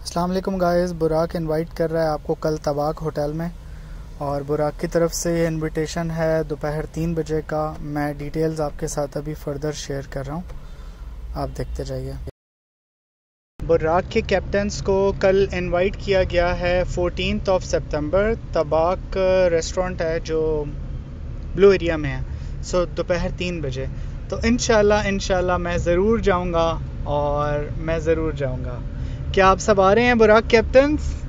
अस्सलाम वालेकुम गाइस, बुराक इनवाइट कर रहा है आपको कल तबाक होटल में। और बुराक की तरफ से ये इनविटेशन है दोपहर 3 बजे का। मैं डिटेल्स आपके साथ अभी फर्दर शेयर कर रहा हूँ, आप देखते जाइए। बुराक के कैप्टन्स को कल इनवाइट किया गया है 14 सितंबर। तबाक रेस्टोरेंट है जो ब्लू एरिया में है। सो दोपहर 3 बजे। तो इंशाल्लाह मैं ज़रूर जाऊँगा और मैं ज़रूर जाऊँगा। क्या आप सब आ रहे हैं बुराक कैप्टन्स?